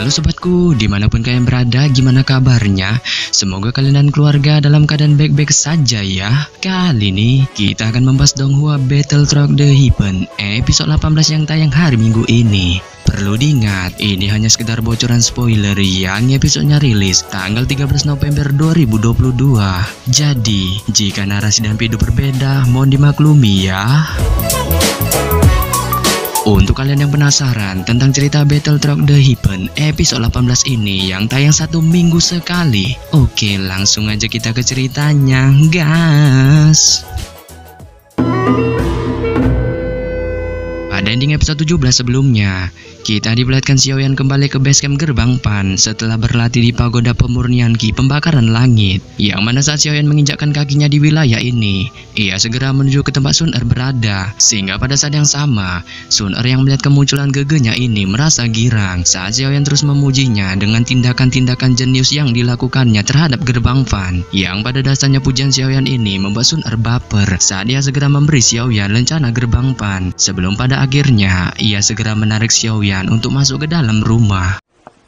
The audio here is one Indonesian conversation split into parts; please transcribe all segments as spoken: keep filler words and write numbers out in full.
Halo sobatku, dimanapun kalian berada, gimana kabarnya? Semoga kalian dan keluarga dalam keadaan baik-baik saja ya. Kali ini kita akan membahas Donghua Battle Through the Heaven episode delapan belas yang tayang hari Minggu ini. Perlu diingat, ini hanya sekedar bocoran spoiler yang episodenya rilis tanggal tiga belas November dua ribu dua puluh dua. Jadi, jika narasi dan video berbeda, mohon dimaklumi ya. Untuk kalian yang penasaran tentang cerita Battle Through the Heaven episode delapan belas ini yang tayang satu minggu sekali, oke langsung aja kita ke ceritanya, gas. Pada ending episode tujuh belas sebelumnya, kita diperlihatkan Xiaoyan kembali ke basecamp Gerbang Pan setelah berlatih di pagoda pemurnian Ki Pembakaran Langit. Yang mana saat Xiaoyan menginjakkan kakinya di wilayah ini, ia segera menuju ke tempat Sun Er berada. Sehingga pada saat yang sama, Sun Er yang melihat kemunculan gegenya ini merasa girang saat Xiaoyan terus memujinya dengan tindakan-tindakan jenius yang dilakukannya terhadap Gerbang Pan. Yang pada dasarnya pujian Xiaoyan ini membuat Sun Er baper saat dia segera memberi Xiaoyan lencana Gerbang Pan. Sebelum pada akhirnya ia segera menarik Xiaoyan untuk masuk ke dalam rumah.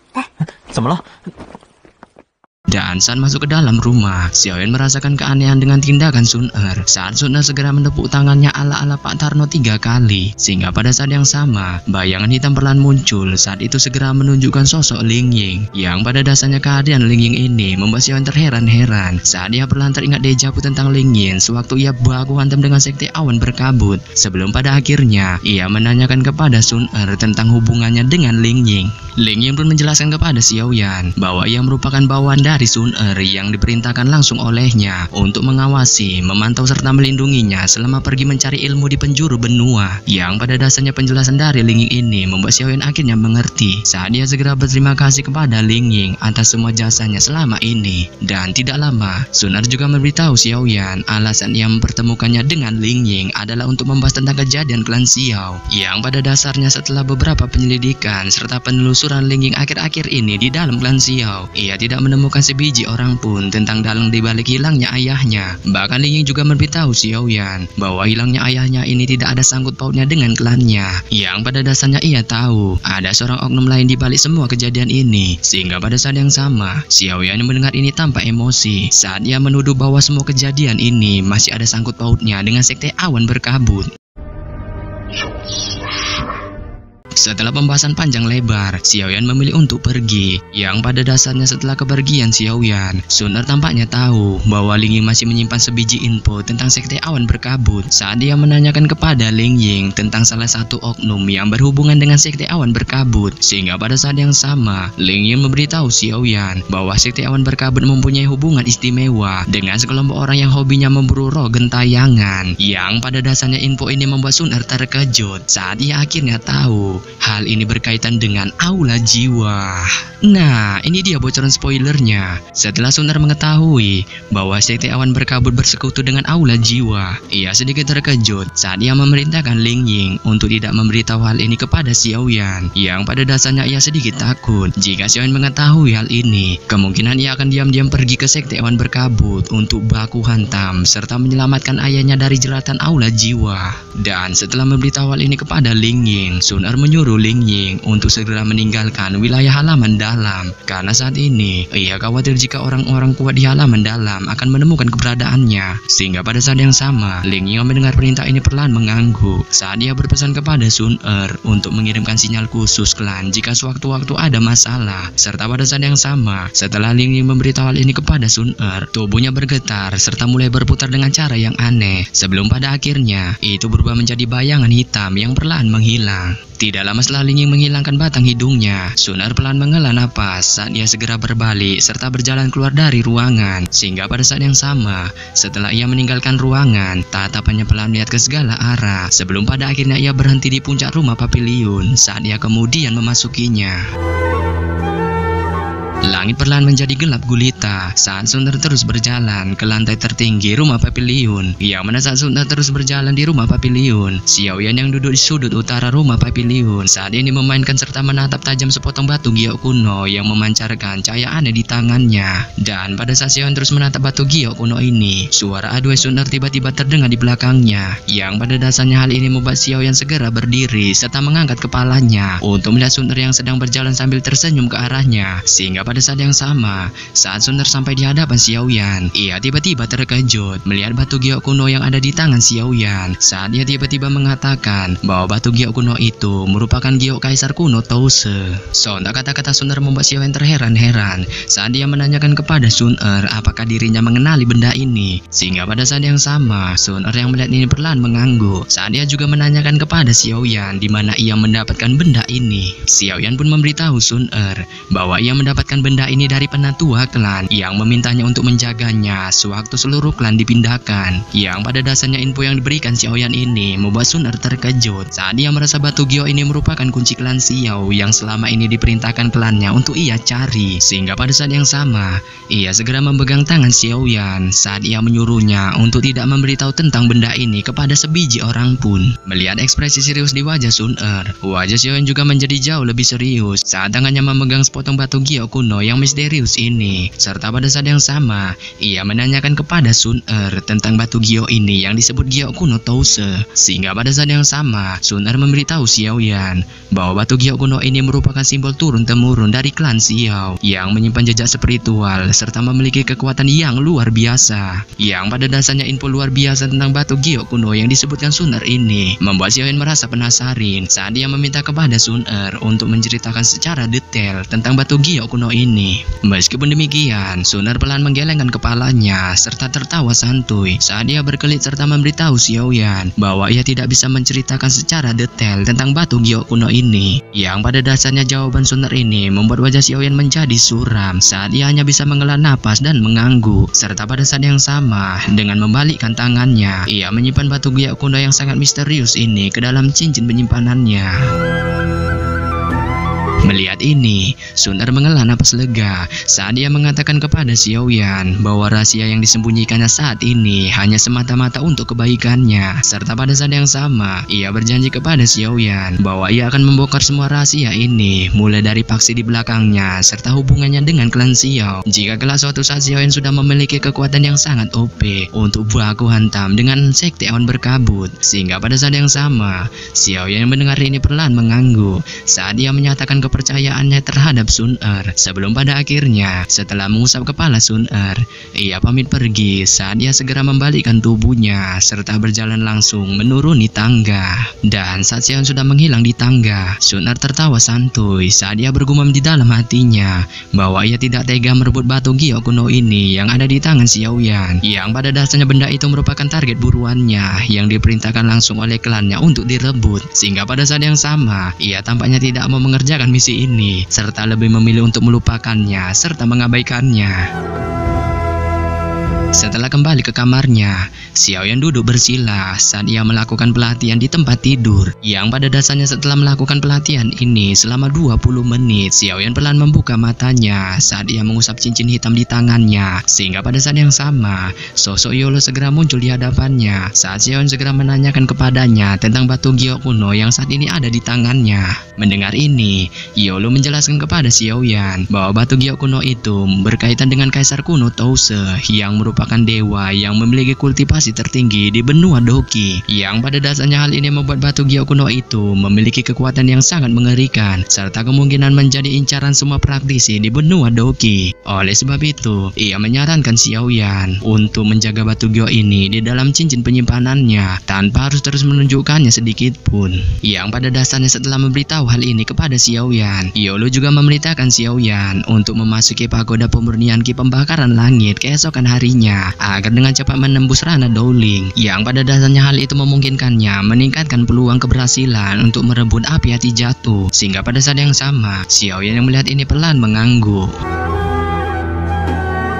Dan saat masuk ke dalam rumah, Xiaoyan merasakan keanehan dengan tindakan Sun Er saat Sun Er segera menepuk tangannya ala-ala Pak Tarno tiga kali. Sehingga pada saat yang sama, bayangan hitam perlahan muncul saat itu segera menunjukkan sosok Ling Ying. Yang pada dasarnya kehadiran Ling Ying ini membuat Xiaoyan terheran-heran saat dia perlahan teringat dejavu tentang Ling Ying sewaktu ia baku hantam dengan sekte awan berkabut. Sebelum pada akhirnya, ia menanyakan kepada Sun Er tentang hubungannya dengan Ling Ying. Ling Ying pun menjelaskan kepada Xiaoyan bahwa ia merupakan bawahan dari Sun Er yang diperintahkan langsung olehnya untuk mengawasi, memantau serta melindunginya selama pergi mencari ilmu di penjuru benua. Yang pada dasarnya penjelasan dari Ling Ying ini membuat Xiaoyan akhirnya mengerti saat dia segera berterima kasih kepada Ling Ying atas semua jasanya selama ini. Dan tidak lama, Sun Er juga memberitahu Xiaoyan alasan ia mempertemukannya dengan Ling Ying adalah untuk membahas tentang kejadian klan Xiao. Yang pada dasarnya setelah beberapa penyelidikan serta penelusuran Ling Ying akhir-akhir ini di dalam klan Xiao, ia tidak menemukan sebiji orang pun tentang dalang di balik hilangnya ayahnya. Bahkan Ling Ying juga memberitahu Xiaoyan bahwa hilangnya ayahnya ini tidak ada sangkut pautnya dengan klannya. Yang pada dasarnya ia tahu ada seorang oknum lain di balik semua kejadian ini. Sehingga pada saat yang sama, Xiaoyan mendengar ini tanpa emosi saat ia menuduh bahwa semua kejadian ini masih ada sangkut pautnya dengan sekte awan berkabut. Setelah pembahasan panjang lebar, Xiaoyan memilih untuk pergi. Yang pada dasarnya setelah kepergian Xiaoyan, Sun Er tampaknya tahu bahwa Ling Ying masih menyimpan sebiji info tentang sekte awan berkabut saat dia menanyakan kepada Ling Ying tentang salah satu oknum yang berhubungan dengan sekte awan berkabut. Sehingga pada saat yang sama, Ling Ying memberitahu Xiaoyan bahwa sekte awan berkabut mempunyai hubungan istimewa dengan sekelompok orang yang hobinya memburu roh gentayangan. Yang pada dasarnya info ini membuat Sun Er terkejut saat ia akhirnya tahu hal ini berkaitan dengan aula jiwa. Nah, ini dia bocoran spoilernya. Setelah Sun Er mengetahui bahwa sekte awan berkabut bersekutu dengan aula jiwa, ia sedikit terkejut saat ia memerintahkan Ling Ying untuk tidak memberitahu hal ini kepada Xiaoyan. Yang pada dasarnya ia sedikit takut jika Xiaoyan mengetahui hal ini, kemungkinan ia akan diam-diam pergi ke sekte awan berkabut untuk baku hantam serta menyelamatkan ayahnya dari jeratan aula jiwa. Dan setelah memberitahu hal ini kepada Ling Ying, Sun Er menyuruh menyuruh Ling Ying untuk segera meninggalkan wilayah halaman dalam karena saat ini ia khawatir jika orang-orang kuat di halaman dalam akan menemukan keberadaannya. Sehingga pada saat yang sama, Ling Ying mendengar perintah ini perlahan mengangguk saat dia berpesan kepada Sun Er untuk mengirimkan sinyal khusus klan jika sewaktu-waktu ada masalah. Serta pada saat yang sama, setelah Ling Ying memberitahu hal ini kepada Sun Er, tubuhnya bergetar serta mulai berputar dengan cara yang aneh sebelum pada akhirnya itu berubah menjadi bayangan hitam yang perlahan menghilang. Tidak lama setelah Ling Ying menghilangkan batang hidungnya, Sun Er perlahan menghela napas saat ia segera berbalik serta berjalan keluar dari ruangan. Sehingga pada saat yang sama, setelah ia meninggalkan ruangan, tatapannya perlahan melihat ke segala arah sebelum pada akhirnya ia berhenti di puncak rumah Papiliun saat ia kemudian memasukinya. Langit perlahan menjadi gelap gulita saat Sun Er terus berjalan ke lantai tertinggi rumah pavilion. Yang mana saat Sun Er terus berjalan di rumah pavilion, Xiaoyan yang duduk di sudut utara rumah pavilion saat ini memainkan serta menatap tajam sepotong batu giok kuno yang memancarkan cahaya aneh di tangannya. Dan pada saat Xiaoyan terus menatap batu giok kuno ini, suara aduan Sun Er tiba-tiba terdengar di belakangnya. Yang pada dasarnya hal ini membuat Xiaoyan segera berdiri serta mengangkat kepalanya untuk melihat Sun Er yang sedang berjalan sambil tersenyum ke arahnya. Sehingga pada saat yang sama, saat Sun Er sampai di hadapan Xiaoyan, ia tiba-tiba terkejut melihat batu giok kuno yang ada di tangan Xiaoyan. Saat ia tiba-tiba mengatakan bahwa batu giok kuno itu merupakan giok kaisar kuno Touse. Sontak kata-kata Sun Er membuat Xiaoyan terheran-heran saat dia menanyakan kepada Sun Er apakah dirinya mengenali benda ini. Sehingga pada saat yang sama, Sun Er yang melihat ini perlahan mengangguk saat dia juga menanyakan kepada Xiaoyan di mana ia mendapatkan benda ini. Xiaoyan pun memberitahu Sun Er bahwa ia mendapatkan benda ini dari penatua klan yang memintanya untuk menjaganya sewaktu seluruh klan dipindahkan. Yang pada dasarnya info yang diberikan Xiaoyan ini membuat Sun Er terkejut saat dia merasa batu giok ini merupakan kunci klan Xiao yang selama ini diperintahkan klannya untuk ia cari. Sehingga pada saat yang sama, ia segera memegang tangan Xiaoyan saat ia menyuruhnya untuk tidak memberitahu tentang benda ini kepada sebiji orang pun. Melihat ekspresi serius di wajah Sun Er, wajah Xiaoyan juga menjadi jauh lebih serius saat tangannya memegang sepotong batu giok kuno yang misterius ini. Serta pada saat yang sama, ia menanyakan kepada Sun Er tentang batu giok ini yang disebut giok kuno Touse. Sehingga pada saat yang sama, Sun Er memberitahu Xiaoyan bahwa batu giok kuno ini merupakan simbol turun-temurun dari klan Xiao yang menyimpan jejak spiritual serta memiliki kekuatan yang luar biasa. Yang pada dasarnya info luar biasa tentang batu giok kuno yang disebutkan Sun Er ini membuat Xiaoyan merasa penasaran saat dia meminta kepada Sun Er untuk menceritakan secara detail tentang batu giok kuno ini. Meskipun demikian, Sun Er pelan menggelengkan kepalanya serta tertawa santuy saat dia berkelit serta memberitahu Xiaoyan bahwa ia tidak bisa menceritakan secara detail tentang batu giok kuno ini. Yang pada dasarnya jawaban Sun Er ini membuat wajah Xiaoyan menjadi suram saat ia hanya bisa menghela napas dan mengangguk. Serta pada saat yang sama, dengan membalikkan tangannya, ia menyimpan batu giok kuno yang sangat misterius ini ke dalam cincin penyimpanannya. Melihat ini, Sun Er menghela napas lega saat dia mengatakan kepada Xiaoyan bahwa rahasia yang disembunyikannya saat ini hanya semata-mata untuk kebaikannya. Serta pada saat yang sama, ia berjanji kepada Xiaoyan bahwa ia akan membongkar semua rahasia ini, mulai dari paksi di belakangnya serta hubungannya dengan klan Xiao. Jika kelak suatu saat Xiaoyan sudah memiliki kekuatan yang sangat O P untuk baku hantam dengan sekte awan berkabut. Sehingga pada saat yang sama, Xiaoyan yang mendengar ini perlahan mengangguk saat dia menyatakan kepada kepercayaannya terhadap Sun Er. Sebelum pada akhirnya, setelah mengusap kepala Sun Er, ia pamit pergi saat dia segera membalikkan tubuhnya serta berjalan langsung menuruni tangga. Dan saat Xiaoyan sudah menghilang di tangga, Sun Er tertawa santuy saat dia bergumam di dalam hatinya bahwa ia tidak tega merebut batu giok kuno ini yang ada di tangan Xiaoyan, yang pada dasarnya benda itu merupakan target buruannya yang diperintahkan langsung oleh klannya untuk direbut. Sehingga pada saat yang sama, ia tampaknya tidak mau mengerjakan misi ini serta lebih memilih untuk melupakannya serta mengabaikannya. Setelah kembali ke kamarnya, Xiaoyan duduk bersila saat ia melakukan pelatihan di tempat tidur. Yang pada dasarnya setelah melakukan pelatihan ini selama dua puluh menit, Xiaoyan pelan membuka matanya saat ia mengusap cincin hitam di tangannya. Sehingga pada saat yang sama, sosok Yolo segera muncul di hadapannya saat Xiaoyan segera menanyakan kepadanya tentang batu giok kuno yang saat ini ada di tangannya. Mendengar ini, Yolo menjelaskan kepada Xiaoyan bahwa batu giok kuno itu berkaitan dengan kaisar kuno Touse yang merupakan merupakan dewa yang memiliki kultivasi tertinggi di benua Doki. Yang pada dasarnya hal ini membuat batu giok kuno itu memiliki kekuatan yang sangat mengerikan serta kemungkinan menjadi incaran semua praktisi di benua Doki. Oleh sebab itu, ia menyarankan Xiaoyan untuk menjaga batu giok ini di dalam cincin penyimpanannya tanpa harus terus menunjukkannya sedikit pun. Yang pada dasarnya setelah memberitahu hal ini kepada Xiaoyan, Yolo juga memerintahkan Xiaoyan untuk memasuki pagoda pemurnian ki pembakaran langit keesokan harinya agar dengan cepat menembus ranah Dowling. Yang pada dasarnya hal itu memungkinkannya meningkatkan peluang keberhasilan untuk merebut api hati jatuh. Sehingga pada saat yang sama, Xiaoyan yang melihat ini pelan mengangguk.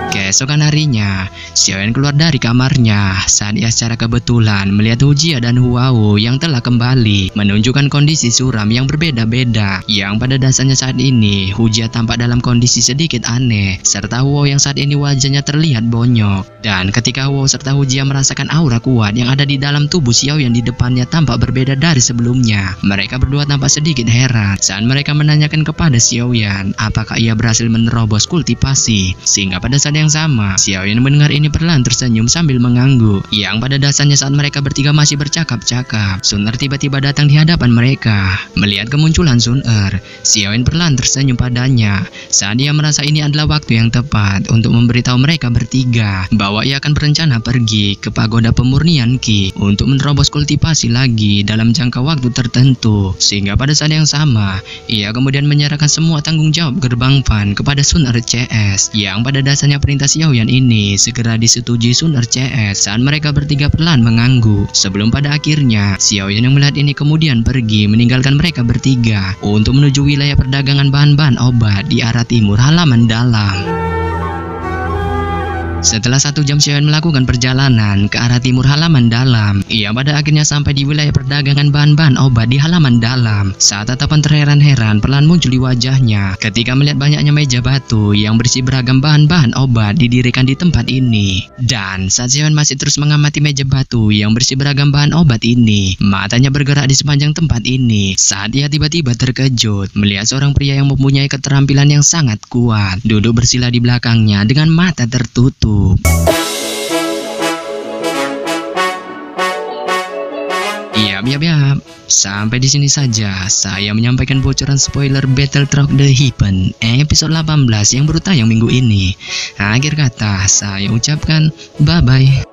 Keesokan harinya, Xiaoyan keluar dari kamarnya saat ia secara kebetulan melihat Hujia dan Huao yang telah kembali menunjukkan kondisi suram yang berbeda-beda, yang pada dasarnya saat ini Hujia tampak dalam kondisi sedikit aneh serta Huao yang saat ini wajahnya terlihat bonyok. Dan ketika Huao serta Hujia merasakan aura kuat yang ada di dalam tubuh Xiaoyan di depannya tampak berbeda dari sebelumnya, mereka berdua tampak sedikit heran saat mereka menanyakan kepada Xiaoyan apakah ia berhasil menerobos kultivasi. Sehingga pada saat yang sama, Xiaoyan mendengar ini perlahan tersenyum sambil mengangguk. Yang pada dasarnya saat mereka bertiga masih bercakap-cakap, Sun Er tiba-tiba datang di hadapan mereka. Melihat kemunculan Sun Er, Xiaoyan perlahan tersenyum padanya saat ia merasa ini adalah waktu yang tepat untuk memberitahu mereka bertiga bahwa ia akan berencana pergi ke pagoda pemurnian Qi untuk menerobos kultivasi lagi dalam jangka waktu tertentu. Sehingga pada saat yang sama, ia kemudian menyerahkan semua tanggung jawab gerbang Fan kepada Sun Er C S, yang pada dasarnya perintah Xiaoyan ini segera disetujui Sun Er C S saat mereka bertiga perlahan mengangguk. Sebelum pada akhirnya Xiaoyan yang melihat ini kemudian pergi meninggalkan mereka bertiga untuk menuju wilayah perdagangan bahan-bahan obat di arah timur halaman dalam. Setelah satu jam Xiaoyan melakukan perjalanan ke arah timur halaman dalam, ia pada akhirnya sampai di wilayah perdagangan bahan-bahan obat di halaman dalam. Saat tatapan terheran-heran perlahan muncul di wajahnya ketika melihat banyaknya meja batu yang berisi beragam bahan-bahan obat didirikan di tempat ini. Dan saat Xiaoyan masih terus mengamati meja batu yang berisi beragam bahan obat ini, matanya bergerak di sepanjang tempat ini saat ia tiba-tiba terkejut melihat seorang pria yang mempunyai keterampilan yang sangat kuat duduk bersila di belakangnya dengan mata tertutup. Yap, yap, yap. Sampai di sini saja saya menyampaikan bocoran spoiler Battletrog The Heaven episode delapan belas yang baru tayang minggu ini. Akhir kata saya ucapkan bye-bye.